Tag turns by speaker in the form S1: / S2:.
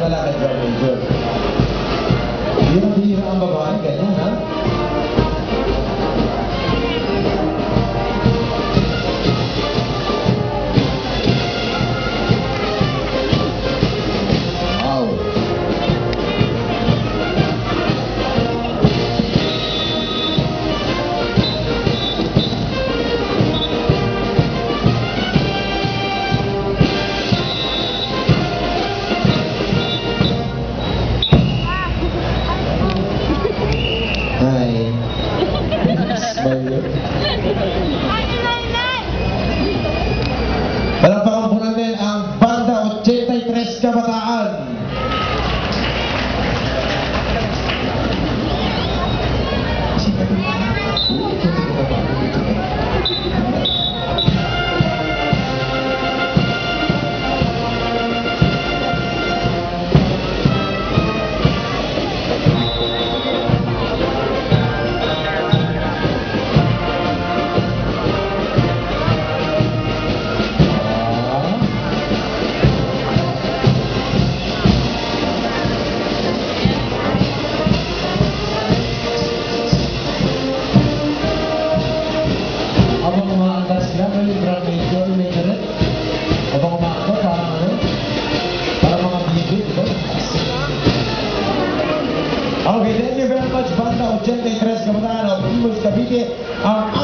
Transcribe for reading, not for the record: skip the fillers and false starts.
S1: padala kay John Major. Bira-bira ang babae, ganyan ha? Wow. Palakpakan po natin ang Banda 83 Kabataan. Habang umaandar sila, may John Major, may Red. Habang umaandar, parang ano? Parang mga bibig, diba? Okay, thank you very much, Banda 83 Kabataan of Imus Cavite. Ang